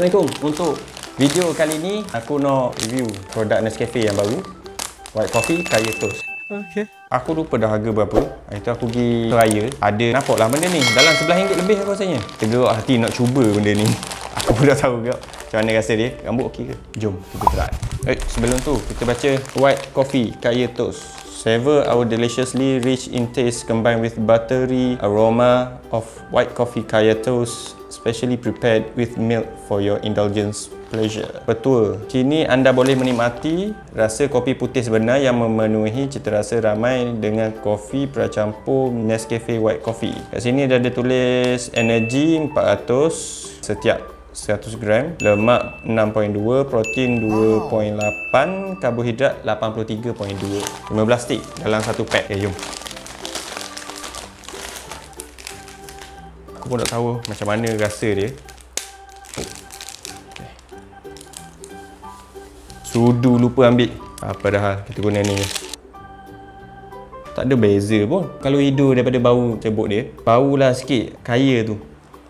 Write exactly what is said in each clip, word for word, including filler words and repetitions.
Assalamualaikum. Untuk video kali ni aku nak review produk Nescafe yang baru, White Coffee Kaya Toast. Okay. Aku lupa dah harga berapa. Hari tu aku pergi raya, ada nampak lah benda ni dalam sebelas ringgit lebih aku rasanya. Tergerak hati nak cuba benda ni. Aku pun dah tahu juga macam mana rasa dia. Rambut okey ke? Jom kita try. Eh, sebelum tu kita baca White Coffee Kaya Toast. Savor our deliciously rich in taste combined with buttery aroma of white coffee Kaya Toast, specially prepared with milk for your indulgence pleasure. Betul. Kini anda boleh menikmati rasa kopi putih sebenar yang memenuhi cita rasa ramai dengan kopi pracampur Nescafe White Coffee. Kat sini dah ada tulis energi empat ratus setiap seratus gram, lemak enam perpuluhan dua, protein dua perpuluhan lapan, karbohidrat lapan puluh tiga perpuluhan dua. lima belas stick dalam satu pack. Okay, jom. Aku pun tak tahu macam mana rasa dia. Okay. Sudu lupa ambil. Apa dah hal, kita guna ni. Tak ada beza pun. Kalau hidur daripada bau cebok dia, bau lah sikit. Kaya tu.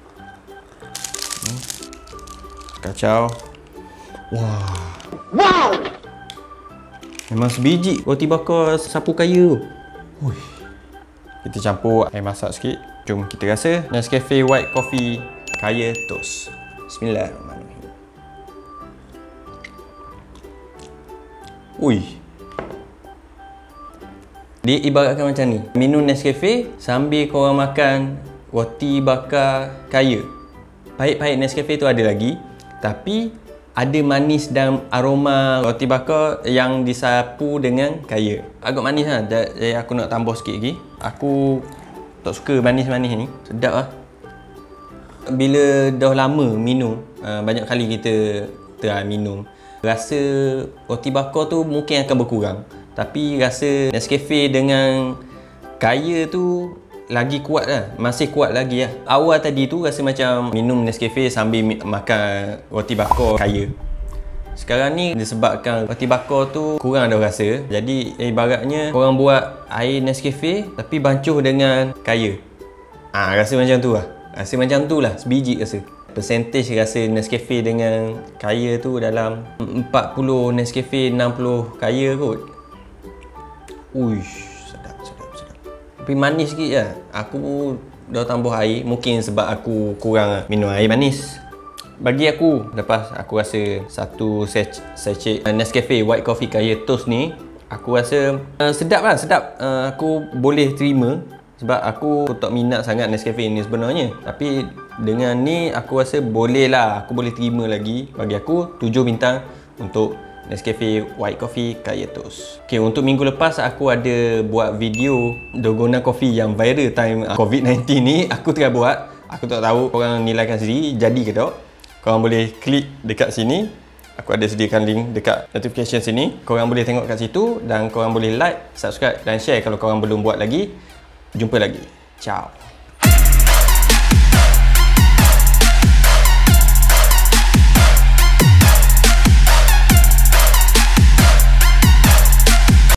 Kacau. Wah. Wow. Memang sebiji roti bakar sapu kaya tu. Ui. Kita campur air masak sikit. Jom kita rasa Nescafe White Coffee Kaya Toast. Bismillahirrahmanirrahim. Ui. Dia ibaratkan macam ni. Minum Nescafe sambil korang makan roti bakar kaya. Pahit-pahit Nescafe tu ada lagi. Tapi ada manis dan aroma roti bakar yang disapu dengan kaya. Agak manis lah. Jadi aku nak tambah sikit lagi. Aku tak suka manis-manis ni. Sedap lah. Bila dah lama minum, banyak kali kita try minum, rasa roti bakar tu mungkin akan berkurang. Tapi rasa Nescafe dengan kaya tu lagi kuat lah, masih kuat lagi lah. Awal tadi tu rasa macam minum Nescafe sambil makan roti bakar kaya. Sekarang ni disebabkan roti bakar tu kurang dah rasa. Jadi ibaratnya korang buat air Nescafe tapi bancuh dengan kaya. Ah, rasa macam tu lah. Rasa macam tu lah, sebiji rasa. Percentage rasa Nescafe dengan kaya tu dalam empat puluh Nescafe, enam puluh kaya kot. Uish. Tapi manis sikit je. Aku dah tambah air. Mungkin sebab aku kurang minum air manis. Bagi aku, lepas aku rasa satu sachet Nescafe White Coffee Kaya Toast ni, aku rasa uh, sedap lah, sedap. Uh, aku boleh terima. Sebab aku tak minat sangat Nescafe ni sebenarnya. Tapi dengan ni aku rasa boleh lah. Aku boleh terima lagi. Bagi aku tujuh bintang untuk Nescafe White Coffee Kaya Toast. Okay, untuk minggu lepas aku ada buat video dalgona coffee yang viral time COVID sembilan belas ni. Aku tengah buat. Aku tak tahu korang nilaikan sendiri jadi ke tak. Korang boleh klik dekat sini. Aku ada sediakan link dekat notification sini. Korang boleh tengok kat situ dan korang boleh like, subscribe dan share kalau korang belum buat lagi. Jumpa lagi. Ciao.